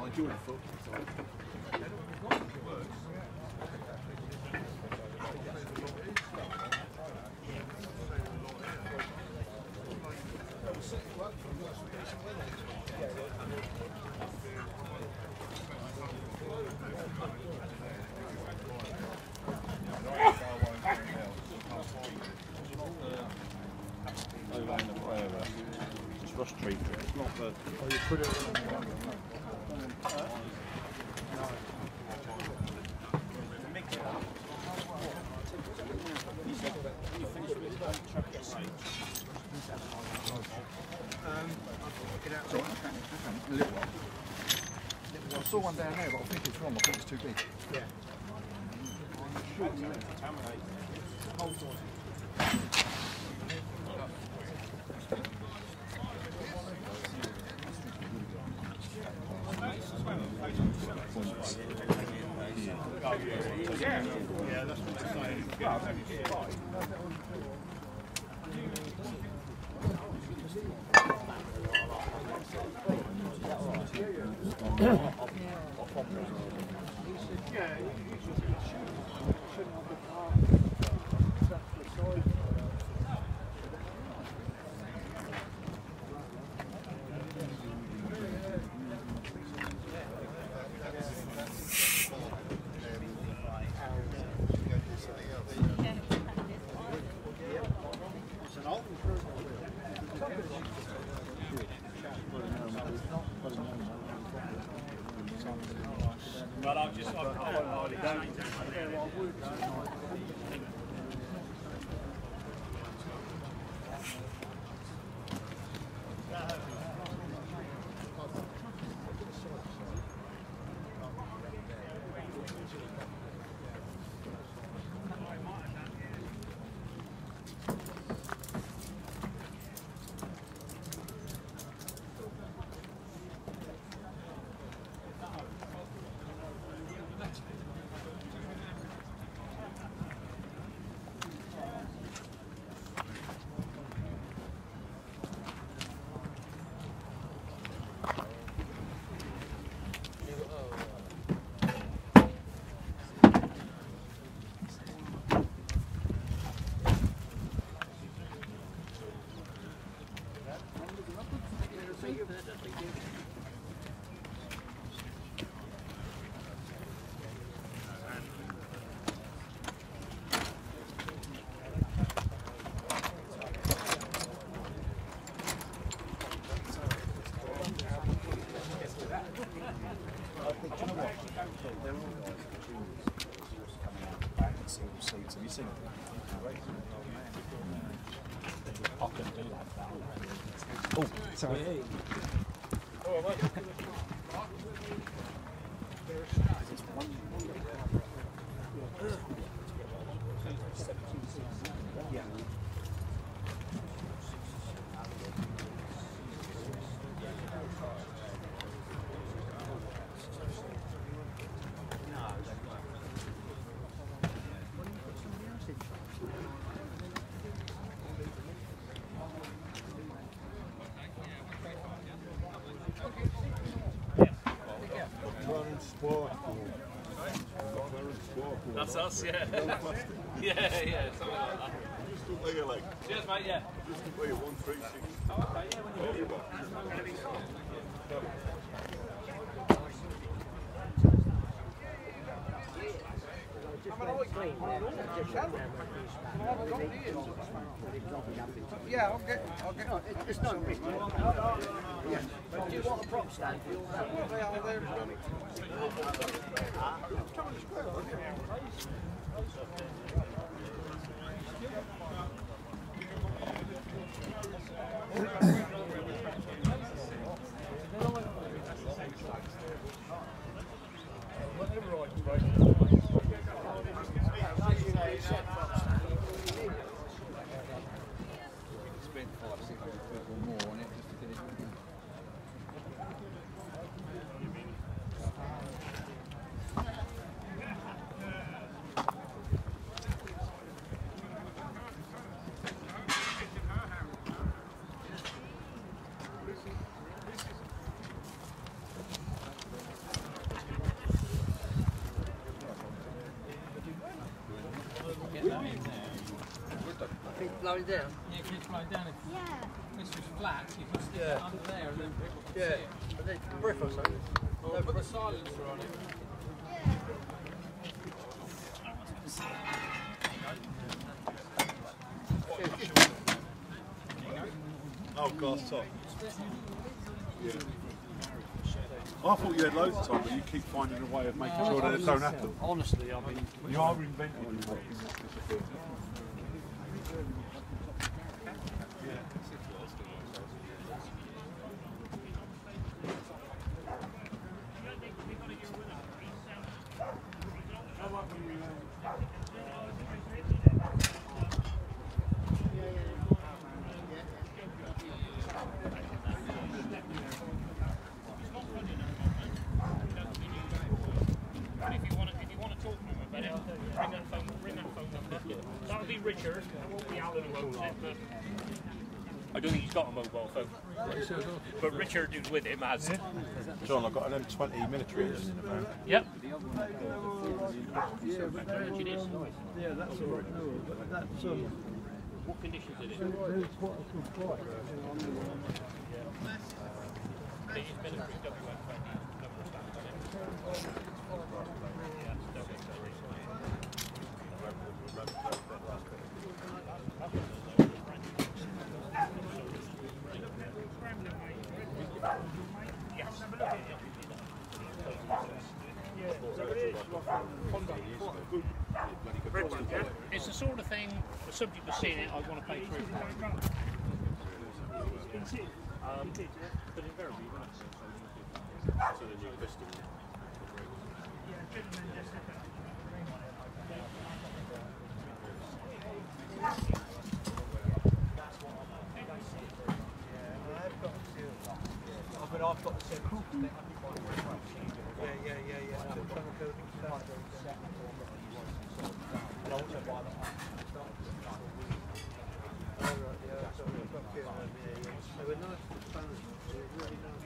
enjoy the football. Treat it. It's not the. Oh, you put it on. I saw one down there, but I think it's wrong. I think it's too big. Yeah. Yeah, that's what I'm saying. But I've just, Have you seen it? I couldn't do that. Oh, sorry. Oh, mate. Yeah. That's us, yeah. Yeah, something like that. Just look like you're like. Cheers, mate, yeah. Just look like you're 136. Oh, okay, yeah, Yeah, I'll get. No, it's not a big deal. Yeah. But do you want a prop stand? They are there. flowing down? Yeah, it keeps flowing down. If this was flat, you could stick it under there and then people could see it. But then brick or something. Or put the silencer on it. Oh, glass top. Yeah. I thought you had loads of time, but you keep finding a way of making sure that it don't happen. Honestly, I mean... You are inventing it. That'll be Richard. It won't be Alan who owns it, but I don't think he's got a mobile phone. But Richard, who's with him, has. John, I've got an M20 military engine in the van. Yep. Yeah, that's all right. No, but that's... What conditions is it? There's quite a good price. It's military WM20. It's the sort of thing, the subject of seeing it, I want to pay for it. But invariably, so then you invest in it. But I've got the same thing. Yeah. They were nice phones. They were really nice.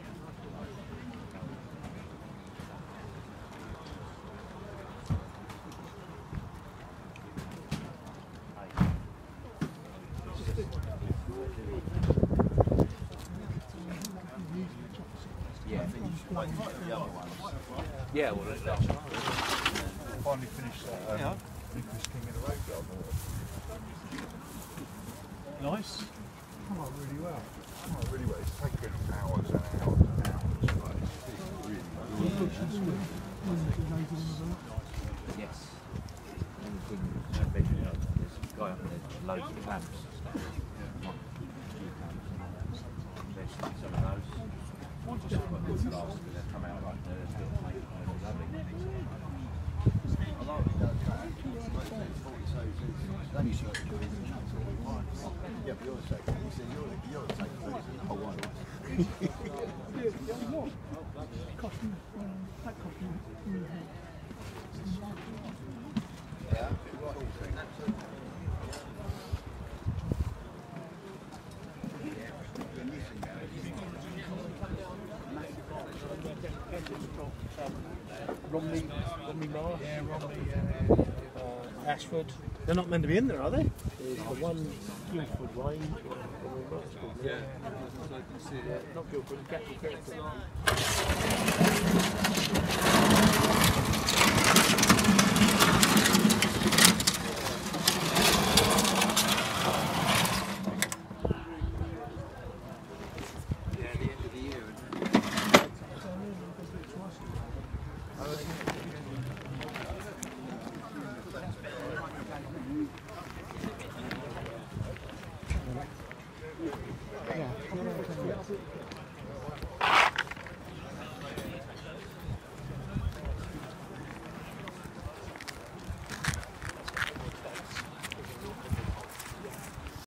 Yeah, well, that's Finally finished that Nicholas King in a road job. nice. Come on really well. It's taken hours and hours and hours. Like, it's really Yes. Anything, there's a guy up there, loads of clamps. There's some of those. Just got good glass, because they come out like they're lovely. I like it, though. Yeah, but you're taking, you see, you're taking those in the whole one. Yeah, Romney Marsh. Yeah, Romney. Ashford. They're not meant to be in there, are they? There's the one Guildford Range. Yeah. Not Guildford, Kempton.